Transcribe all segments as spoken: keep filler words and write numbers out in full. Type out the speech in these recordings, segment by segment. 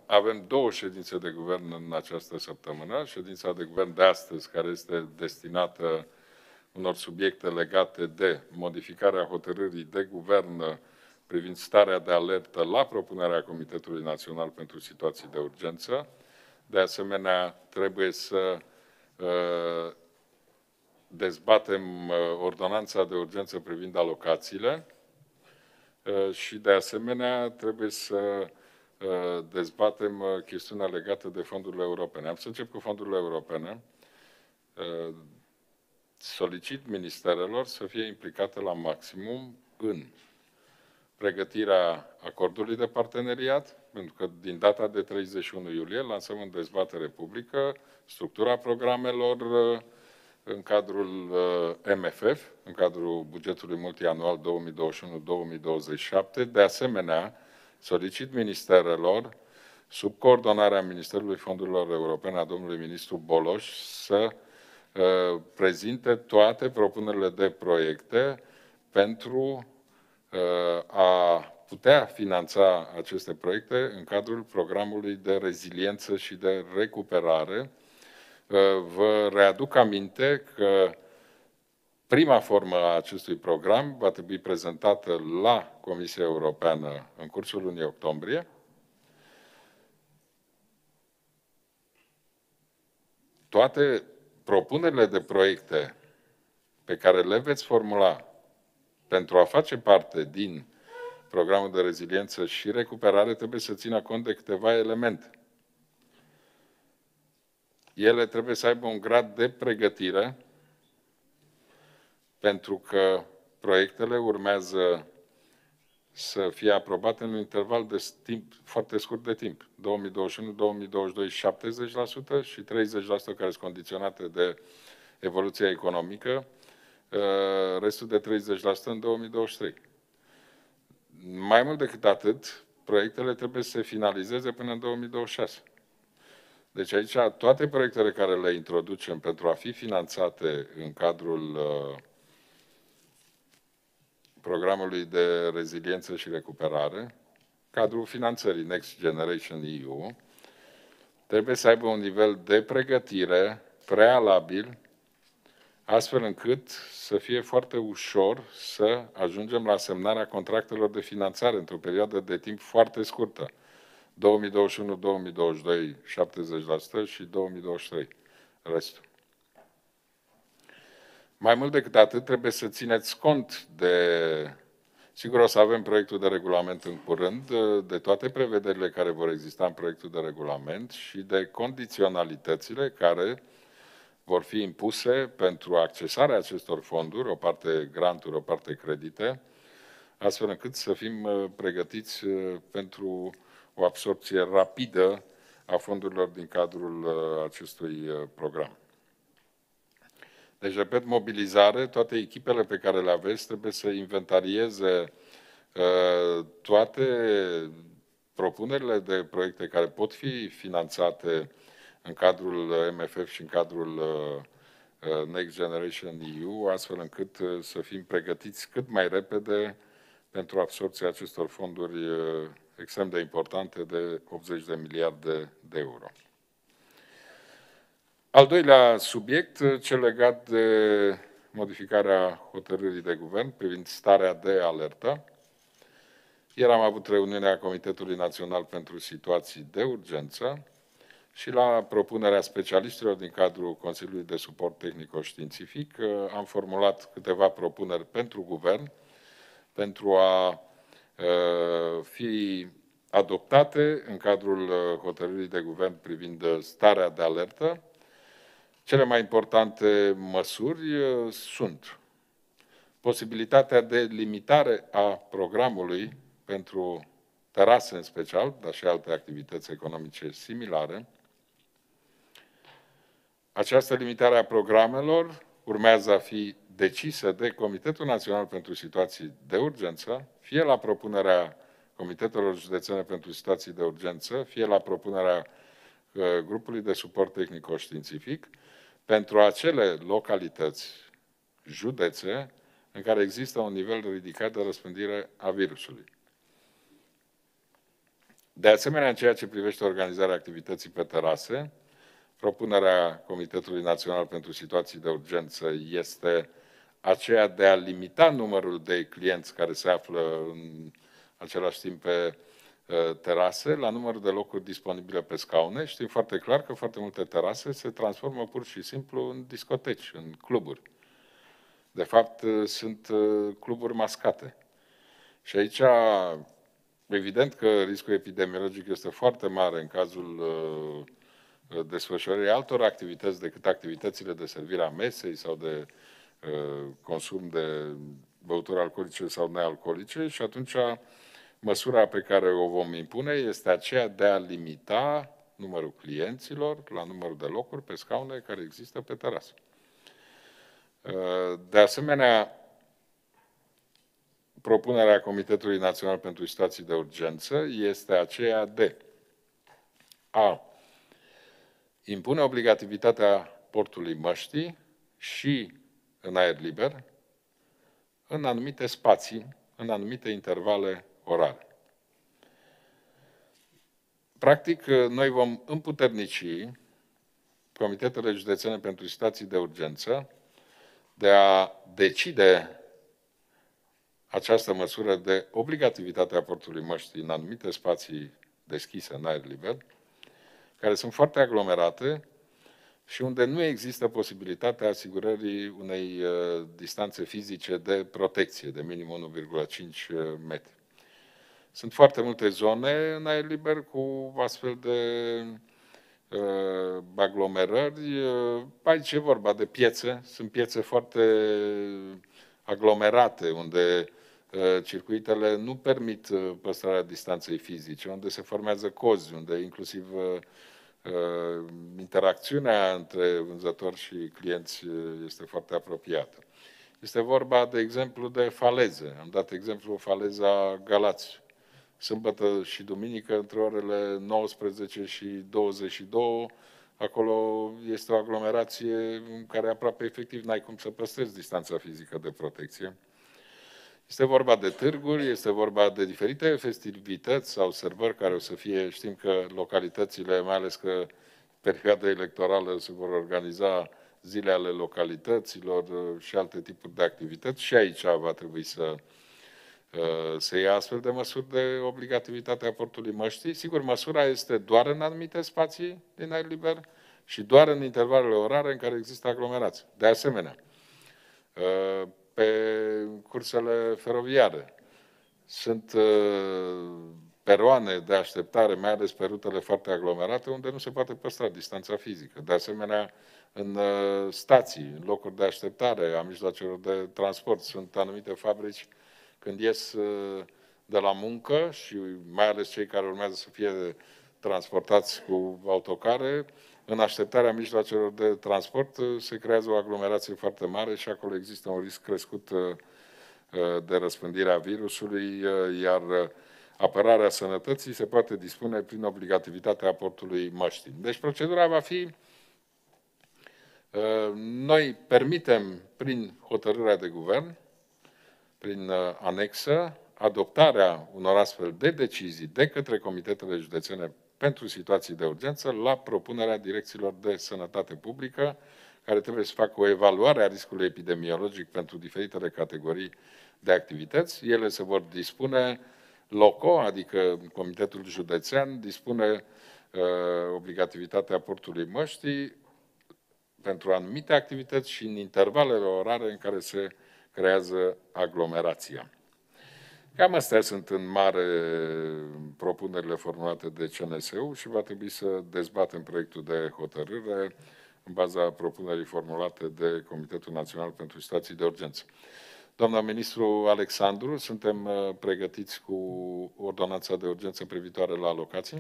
avem două ședințe de guvern în această săptămână. Ședința de guvern de astăzi, care este destinată unor subiecte legate de modificarea hotărârii de guvern privind starea de alertă la propunerea Comitetului Național pentru Situații de Urgență. De asemenea, trebuie să uh, dezbatem uh, ordonanța de urgență privind alocațiile uh, și, de asemenea, trebuie să uh, dezbatem uh, chestiunea legată de fondurile europene. Am să încep cu fondurile europene. Uh, solicit ministerelor să fie implicate la maximum în pregătirea acordului de parteneriat, pentru că din data de treizeci și unu iulie lansăm în dezbatere publică structura programelor în cadrul M F F, în cadrul bugetului multianual două mii douăzeci și unu două mii douăzeci și șapte. De asemenea, solicit ministerelor, sub coordonarea Ministerului Fondurilor Europene a domnului ministru Boloș, să uh, prezinte toate propunerile de proiecte pentru a putea finanța aceste proiecte în cadrul programului de reziliență și de recuperare. Vă readuc aminte că prima formă a acestui program va trebui prezentată la Comisia Europeană în cursul lunii octombrie. Toate propunerile de proiecte pe care le veți formula pentru a face parte din programul de reziliență și recuperare trebuie să țină cont de câteva elemente. Ele trebuie să aibă un grad de pregătire, pentru că proiectele urmează să fie aprobate în un interval de timp foarte scurt de timp. două mii douăzeci și unu două mii douăzeci și doi șaptezeci la sută și treizeci la sută care sunt condiționate de evoluția economică, restul de treizeci la sută în două mii douăzeci și trei. Mai mult decât atât, proiectele trebuie să se finalizeze până în două mii douăzeci și șase. Deci aici toate proiectele care le introducem pentru a fi finanțate în cadrul uh, programului de reziliență și recuperare, cadrul finanțării Next Generation E U, trebuie să aibă un nivel de pregătire prealabil, astfel încât să fie foarte ușor să ajungem la semnarea contractelor de finanțare într-o perioadă de timp foarte scurtă. două mii douăzeci și unu două mii douăzeci și doi, șaptezeci la sută și două mii douăzeci și trei, restul. Mai mult decât atât, trebuie să țineți cont de... Sigur, o să avem proiectul de regulament în curând, de toate prevederile care vor exista în proiectul de regulament și de condiționalitățile care vor fi impuse pentru accesarea acestor fonduri, o parte granturi, o parte credite, astfel încât să fim pregătiți pentru o absorbție rapidă a fondurilor din cadrul acestui program. Deci, repet, mobilizare, toate echipele pe care le aveți trebuie să inventarieze toate propunerile de proiecte care pot fi finanțate în cadrul M F F și în cadrul Next Generation E U, astfel încât să fim pregătiți cât mai repede pentru absorbția acestor fonduri extrem de importante de optzeci de miliarde de euro. Al doilea subiect, cel legat de modificarea hotărârii de guvern privind starea de alertă. Ieri am avut reuniunea Comitetului Național pentru Situații de Urgență și la propunerea specialiștilor din cadrul Consiliului de Suport Tehnico-Științific am formulat câteva propuneri pentru guvern, pentru a fi adoptate în cadrul hotărârii de guvern privind starea de alertă. Cele mai importante măsuri sunt posibilitatea de limitare a programului pentru terase în special, dar și alte activități economice similare. Această limitare a programelor urmează a fi decisă de Comitetul Național pentru Situații de Urgență, fie la propunerea Comitetelor Județene pentru Situații de Urgență, fie la propunerea grupului de suport tehnico-științific, pentru acele localități, județe, în care există un nivel ridicat de răspândire a virusului. De asemenea, în ceea ce privește organizarea activității pe terase, propunerea Comitetului Național pentru Situații de Urgență este aceea de a limita numărul de clienți care se află în același timp pe terase la numărul de locuri disponibile pe scaune. Știm foarte clar că foarte multe terase se transformă pur și simplu în discoteci, în cluburi. De fapt, sunt cluburi mascate. Și aici, evident că riscul epidemiologic este foarte mare în cazul desfășurării altor activități decât activitățile de servire a mesei sau de consum de băuturi alcoolice sau nealcoolice și atunci măsura pe care o vom impune este aceea de a limita numărul clienților la numărul de locuri pe scaune care există pe terasă. De asemenea, propunerea Comitetului Național pentru Situații de Urgență este aceea de a impune obligativitatea portului măștii și în aer liber, în anumite spații, în anumite intervale orare. Practic, noi vom împuternici Comitetele Județene pentru Situații de Urgență de a decide această măsură de obligativitate a portului măștii în anumite spații deschise în aer liber, care sunt foarte aglomerate și unde nu există posibilitatea asigurării unei uh, distanțe fizice de protecție, de minim unu virgulă cinci metri. Sunt foarte multe zone în aer liber cu astfel de uh, aglomerări. Uh, aici e vorba de piețe, sunt piețe foarte aglomerate, unde uh, circuitele nu permit uh, păstrarea distanței fizice, unde se formează cozi, unde inclusiv uh, interacțiunea între vânzători și clienți este foarte apropiată. Este vorba, de exemplu, de faleze. Am dat exemplu faleza Galați. Sâmbătă și duminică, între orele nouăsprezece și douăzeci și două, acolo este o aglomerație în care aproape efectiv n-ai cum să păstrezi distanța fizică de protecție. Este vorba de târguri, este vorba de diferite festivități sau sărbări care o să fie, știm că localitățile, mai ales că perioada electorală se vor organiza zile ale localităților și alte tipuri de activități și aici va trebui să se ia astfel de măsuri de obligativitate a portului măștii. Sigur, măsura este doar în anumite spații din aer liber și doar în intervalele orare în care există aglomerație. De asemenea, pe cursele feroviare sunt peroane de așteptare, mai ales pe rutele foarte aglomerate, unde nu se poate păstra distanța fizică. De asemenea, în stații, în locuri de așteptare a mijloacelor de transport, sunt anumite fabrici când ies de la muncă și mai ales cei care urmează să fie transportați cu autocare, în așteptarea mijloacelor de transport se creează o aglomerație foarte mare și acolo există un risc crescut de răspândire a virusului, iar apărarea sănătății se poate dispune prin obligativitatea portului măștii. Deci procedura va fi: noi permitem prin hotărârea de guvern, prin anexă, adoptarea unor astfel de decizii de către Comitetele Județene pentru Situații de Urgență la propunerea direcțiilor de sănătate publică, care trebuie să facă o evaluare a riscului epidemiologic pentru diferitele categorii de activități. Ele se vor dispune loco, adică Comitetul Județean dispune uh, obligativitatea portului măștii pentru anumite activități și în intervalele orare în care se creează aglomerația. Cam astea sunt în mare propunerile formulate de C N S U și va trebui să dezbatem proiectul de hotărâre în baza propunerii formulate de Comitetul Național pentru Situații de Urgență. Doamna ministru Alexandru, suntem pregătiți cu ordonanța de urgență privitoare la alocații?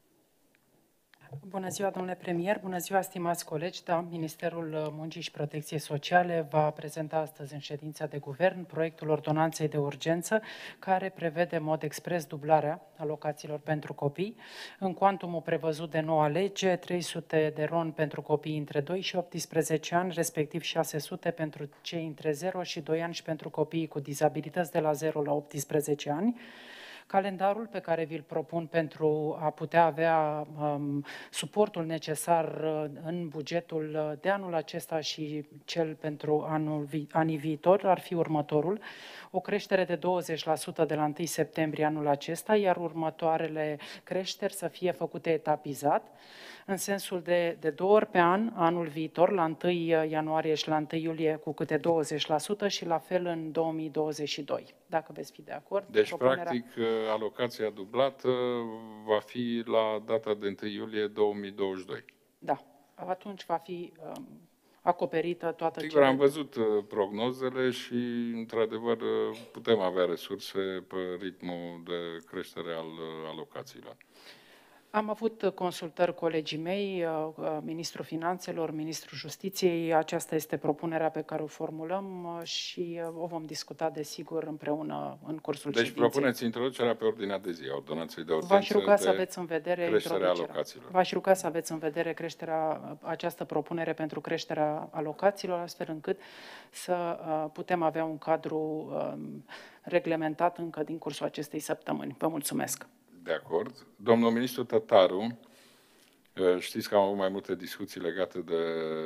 Bună ziua, domnule premier, bună ziua, stimați colegi. Da, Ministerul Muncii și Protecției Sociale va prezenta astăzi în ședința de guvern proiectul ordonanței de urgență care prevede în mod expres dublarea alocațiilor pentru copii în cuantumul prevăzut de noua lege, trei sute de ron pentru copii între doi și optsprezece ani, respectiv șase sute pentru cei între zero și doi ani și pentru copiii cu dizabilități de la zero la optsprezece ani. Calendarul pe care vi-l propun pentru a putea avea um, suportul necesar uh, în bugetul de anul acesta și cel pentru anul vi- anii viitor ar fi următorul. O creștere de douăzeci la sută de la întâi septembrie anul acesta, iar următoarele creșteri să fie făcute etapizat, în sensul de, de două ori pe an, anul viitor, la întâi ianuarie și la întâi iulie, cu câte douăzeci la sută și la fel în două mii douăzeci și doi, dacă veți fi de acord. Deci, propunerea... practic, alocația dublată va fi la data de întâi iulie două mii douăzeci și doi. Da, atunci va fi um, acoperită toată Sigur, cele... am văzut uh, prognozele și, într-adevăr, uh, putem avea resurse pe ritmul de creștere al uh, alocațiilor. Am avut consultări colegii mei, Ministrul Finanțelor, Ministrul Justiției. Aceasta este propunerea pe care o formulăm și o vom discuta, desigur, împreună în cursul deci ședinței. Deci propuneți introducerea pe ordinea de zi a ordonanței de urgență. V-aș ruga să aveți în vedere creșterea alocațiilor. V-aș ruga să aveți în vedere creșterea, această propunere pentru creșterea alocațiilor, astfel încât să putem avea un cadru reglementat încă din cursul acestei săptămâni. Vă mulțumesc. De acord. Domnul ministru Tătaru, știți că am avut mai multe discuții legate de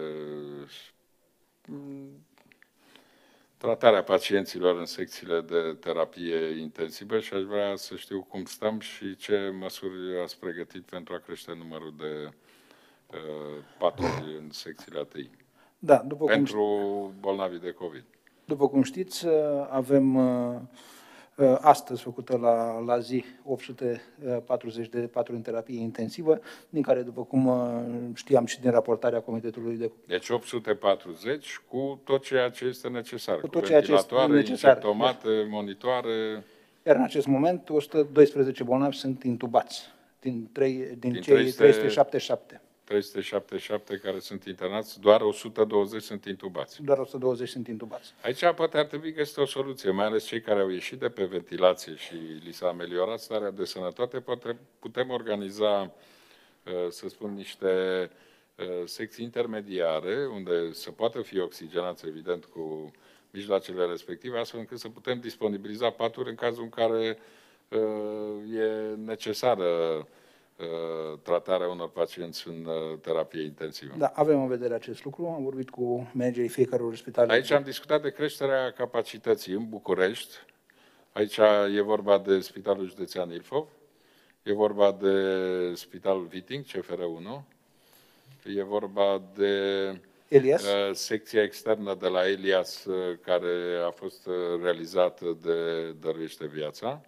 tratarea pacienților în secțiile de terapie intensivă și aș vrea să știu cum stăm și ce măsuri ați pregătit pentru a crește numărul de uh, paturi în secțiile A T I. Da, după pentru cum, bolnavii de COVID. După cum știți, avem astăzi făcută la, la zi opt sute patruzeci de paturi în terapie intensivă, din care, după cum știam și din raportarea Comitetului de... Deci opt sute patruzeci cu tot ceea ce este necesar, cu, tot ceea ce este necesar, injectomate, monitoare... Iar în acest moment o sută doisprezece bolnavi sunt intubați, din, trei, din, din cei trei sute șaptezeci și șapte. trei sute șaptezeci și șapte care sunt internați, doar o sută douăzeci sunt intubați. Doar o sută douăzeci sunt intubați. Aici poate ar trebui găsită o soluție, mai ales cei care au ieșit de pe ventilație și li s-a ameliorat starea de sănătate, poate putem organiza, să spun, niște secții intermediare, unde să poată fi oxigenați, evident, cu mijloacele respective, astfel încât să putem disponibiliza paturi în cazul în care e necesară tratarea unor pacienți în terapie intensivă. Da, avem în vedere acest lucru. Am vorbit cu managerii fiecărui spital. Aici am discutat de creșterea capacității în București. Aici e vorba de Spitalul Județean Ilfov, e vorba de Spitalul Viting, C F R unu, e vorba de Elias. Uh, secția externă de la Elias, uh, care a fost uh, realizată de Dăruiește Viața.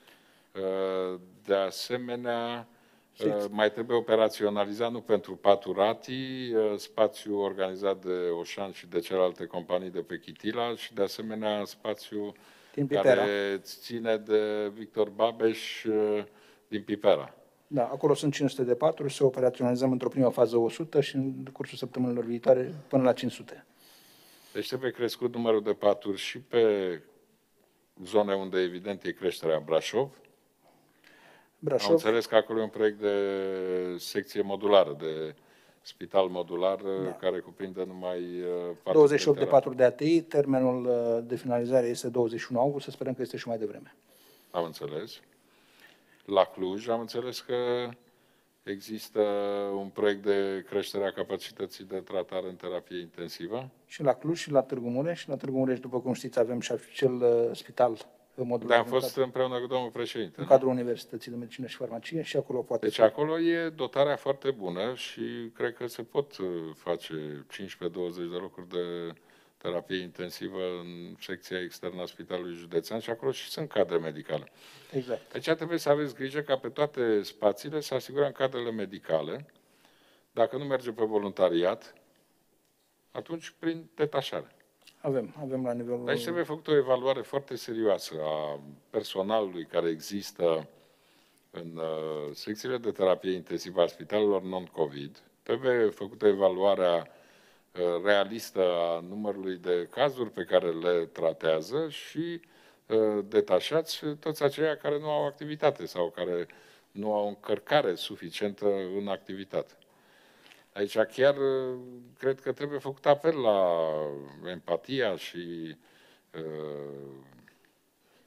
Uh, de asemenea, Uh, mai trebuie operaționalizat, nu pentru paturatii, uh, spațiu organizat de Oșan și de celelalte companii de pe Chitila și, de asemenea, spațiu care ține de Victor Babeș uh, din Pipera. Da, acolo sunt cinci sute de paturi, să operaționalizăm într-o primă fază o sută și în cursul săptămânilor viitoare până la cinci sute. Deci trebuie crescut numărul de paturi și pe zone unde, evident, e creșterea Brașov. Brașov. Am înțeles că acolo e un proiect de secție modulară, de spital modular, da, care cuprinde numai patru douăzeci și opt de paturi de A T I, termenul de finalizare este douăzeci și unu august, să sperăm că este și mai devreme. Am înțeles. La Cluj am înțeles că există un proiect de creștere a capacității de tratare în terapie intensivă. Și la Cluj și la Târgu Mureș. La Târgu Mureș, după cum știți, avem și acel spital Da, am fost împreună cu domnul președinte. În cadrul Universității de Medicină și Farmacie și acolo poate... Deci acolo e dotarea foarte bună și cred că se pot face cincisprezece douăzeci de locuri de terapie intensivă în secția externă a Spitalului Județean și acolo și sunt cadre medicale. Exact. Aici trebuie să aveți grijă ca pe toate spațiile să asigurăm cadrele medicale. Dacă nu merge pe voluntariat, atunci prin detașare. Avem, avem la nivelul... Aici trebuie făcută o evaluare foarte serioasă a personalului care există în uh, secțiile de terapie intensivă a spitalelor non-COVID. Trebuie făcută evaluarea uh, realistă a numărului de cazuri pe care le tratează și uh, detașați toți aceia care nu au activitate sau care nu au încărcare suficientă în activitate. Aici chiar cred că trebuie făcut apel la empatia și uh,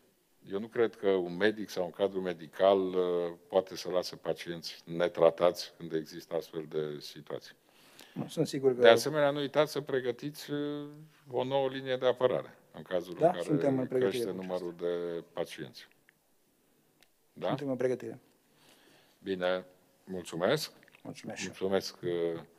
Eu nu cred că un medic sau un cadru medical uh, poate să lase pacienți netratați când există astfel de situații. Nu, sunt sigur că... De asemenea, nu uitați să pregătiți uh, o nouă linie de apărare în cazul Da, în care suntem în pregătire crește cu numărul de pacienți. Da? Suntem în pregătire. Bine, mulțumesc. Mulțumesc. Mulțumesc uh,